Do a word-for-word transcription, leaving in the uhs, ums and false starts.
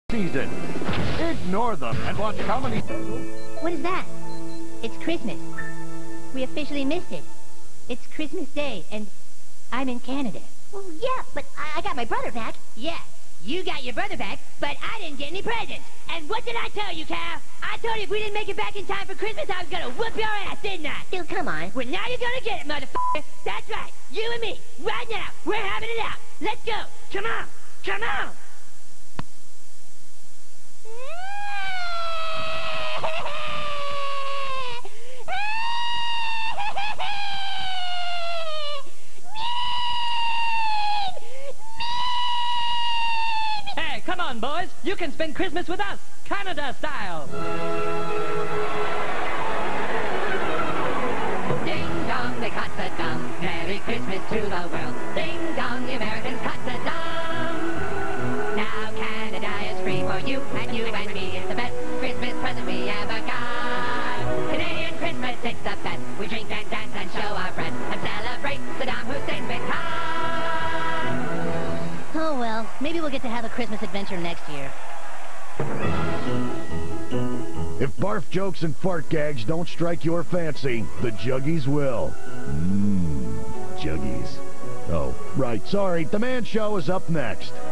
season. Ignore them and watch comedy. What is that? It's Christmas. We officially missed it. It's Christmas Day, and I'm in Canada. Well, yeah, but I, I got my brother back. Yeah, you got your brother back, but I didn't get any presents. And what did I tell you, Cal? I told you if we didn't make it back in time for Christmas, I was gonna whoop your ass, didn't I? Dude, come on. Well, now you're gonna get it, motherfucker. That's right. You and me, right now. We're having it out. Let's go. Come on. Come on. Hey, come on, boys. You can spend Christmas with us, Canada style. Ding dong, they cut the dum. Merry Christmas to the world. Ding dong, the Americans cut the dum. Now Canada is free for you and you and me. It's the best Christmas present we ever got. Canadian Christmas, it's the best. We drink and dance and show our friends and celebrate Saddam Hussein's victory. Oh, well, maybe we'll get to have a Christmas adventure next year. If barf jokes and fart gags don't strike your fancy, the Juggies will. Mmm, Juggies. Oh, right, sorry, The Man Show is up next.